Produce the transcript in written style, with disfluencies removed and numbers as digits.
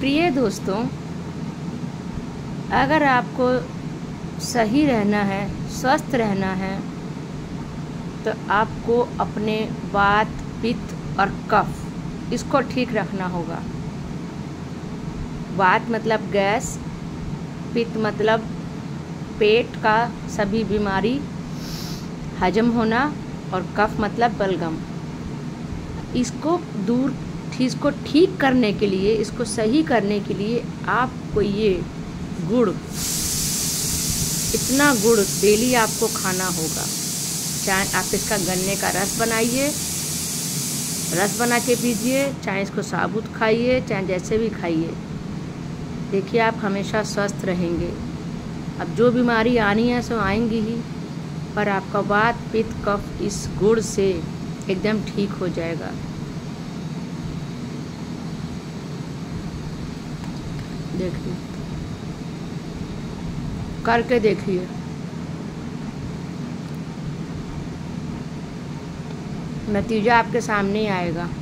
प्रिय दोस्तों, अगर आपको सही रहना है, स्वस्थ रहना है, तो आपको अपने वात, पित्त और कफ इसको ठीक रखना होगा। वात मतलब गैस, पित्त मतलब पेट का सभी बीमारी हजम होना और कफ मतलब बलगम। इसको ठीक करने के लिए, इसको सही करने के लिए आपको ये गुड़, इतना गुड़ डेली आपको खाना होगा। चाहे आप इसका गन्ने का रस बनाइए, रस बना के पीजिए, चाहे इसको साबुत खाइए, चाहे जैसे भी खाइए। देखिए आप हमेशा स्वस्थ रहेंगे। अब जो बीमारी आनी है सो आएंगी ही, पर आपका वात, पित्त, कफ इस गुड़ से एकदम ठीक हो जाएगा। देखिए, करके देखिए। नतीजा आपके सामने ही आएगा।